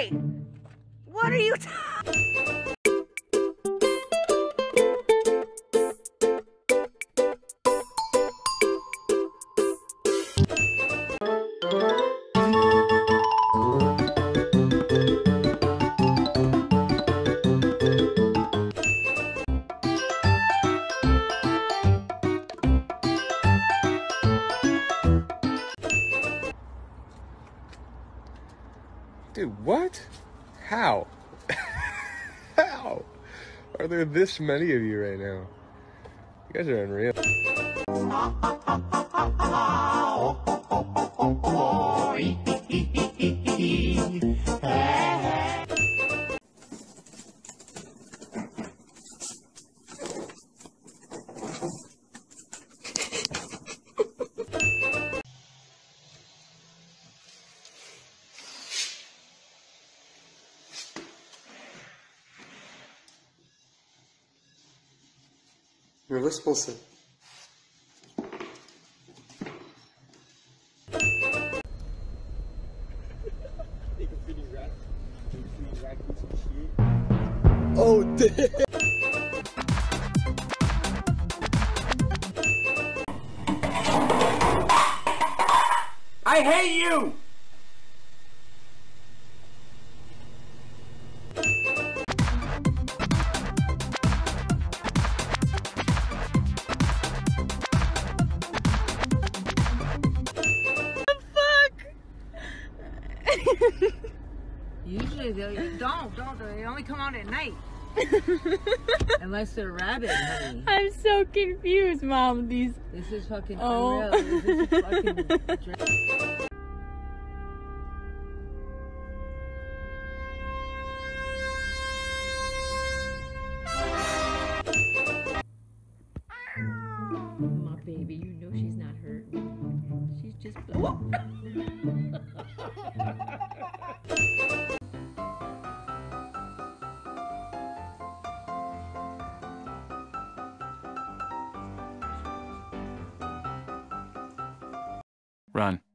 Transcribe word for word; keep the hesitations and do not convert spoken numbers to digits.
Hey! What are you talking? Dude, what? How? How? Are there this many of you right now? You guys are unreal. Me responsa. Oh damn! I hate you! Usually they don't, don't they? They only come out at night. Unless they're rabbit, honey. I'm so confused, Mom. These. This is fucking Oh. unreal. This is fucking. My baby, you know she's not hurt. She's just. Run.